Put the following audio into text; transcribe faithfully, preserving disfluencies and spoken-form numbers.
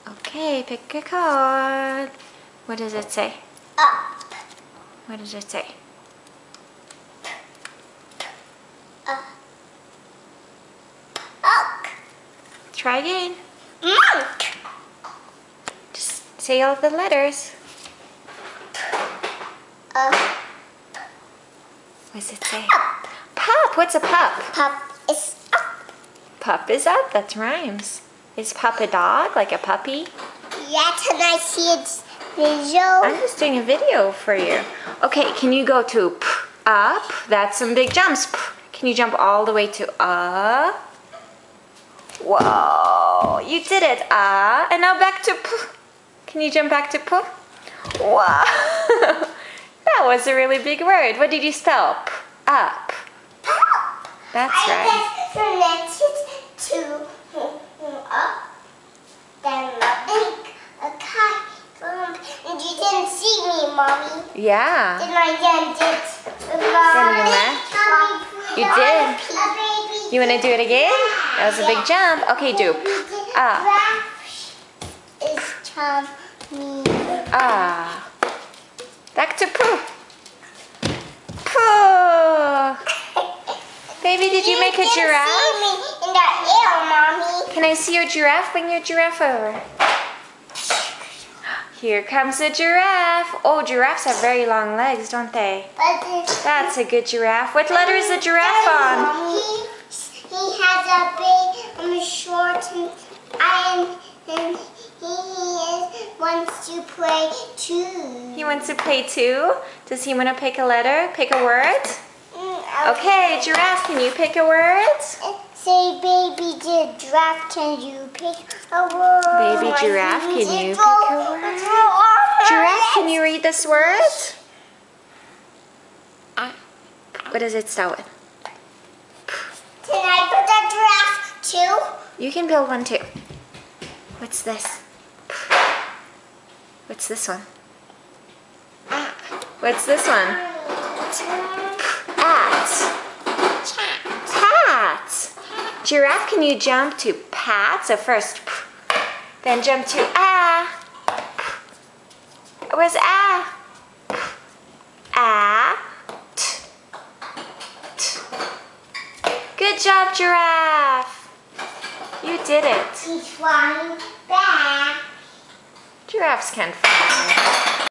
Okay, pick a card. What does it say? Up. What does it say? Uh. Oak. Try again. Monk. Just say all the letters. Uh. What does it say? Up. Pup. What's a pup? Pup is up. Pup is up. That rhymes. Is pup a dog, like a puppy? Yeah, can I see its video? I'm just doing a video for you. Okay, can you go to p, up? That's some big jumps. P. Can you jump all the way to uh? Whoa, you did it. Uh, and now back to p. Can you jump back to p? Wow. That was a really big word. What did you spell? P, up. Pup. That's I right. guess connected to up, then like a kite. Um, and you didn't see me, Mommy. Yeah. Then I did it. You did. You want to do it again? That was a big jump. Okay, do. Up. Is tummy. Ah. Back to poo. Poo. Baby, did you make a giraffe? See me in the air, Mommy. Can I see your giraffe? Bring your giraffe over. Here comes a giraffe. Oh, giraffes have very long legs, don't they? But this, That's a good giraffe. What letter is the giraffe on? Mommy, he has a big, um, short, and, and he is, wants to play too. He wants to play too. Does he want to pick a letter? Pick a word? Mm, Okay, giraffe, can you pick a word? Say, baby giraffe, can you pick a word? Baby giraffe, can you pick a word? Giraffe, can you read this word? What does it start with? Can I put a giraffe too? You can build one too. What's this? What's this one? What's this one? At. Pat. Giraffe, can you jump to pat? So first, then jump to ah. Where's ah? Ah. T. T. Good job, giraffe. You did it. He's flying back. Giraffes can fly.